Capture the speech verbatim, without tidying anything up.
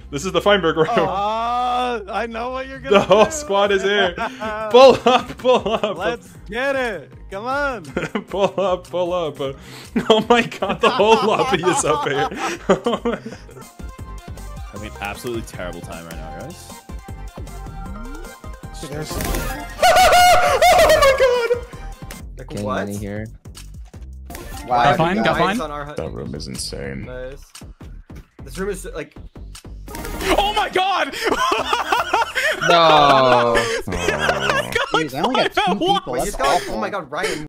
This is the Feinberg room. Uh, I know what you're gonna The whole do. squad is here. Pull up, pull up. Let's get it. Come on. Pull up, pull up. Uh, oh my god, the whole lobby is up here. Having an absolutely terrible time right now, guys. Oh my god! Getting What? money here. Wow, Got fine, guys got fine. on our- That room is insane. Nice. This room is like. Oh my god! No. Oh. Jeez, I only got two people. Wait, That's just got, awful. oh my god, Ryan.